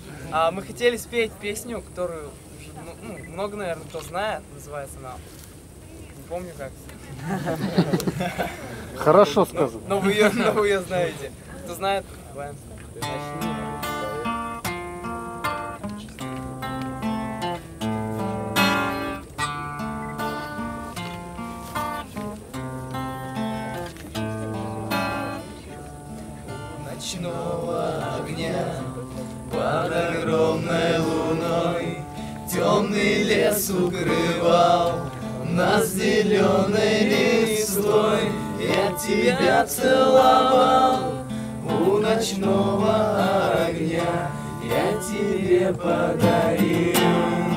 Мы хотели спеть песню, которую много, наверное, кто знает. Называется она... Не помню как. Хорошо сказано. Но вы ее знаете. Кто знает, начни. Ночного огня под огромной луной темный лес укрывал нас зеленой листвой. Я тебя целовал у ночного огня, я тебе подарил